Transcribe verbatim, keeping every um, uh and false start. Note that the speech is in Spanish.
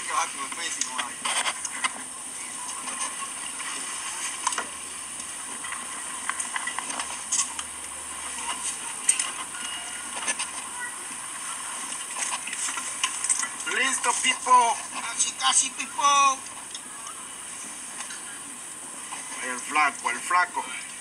que bajar con el Face y no hay. Listo, Pipo. Casi, casi, Pipo. El flaco, el flaco.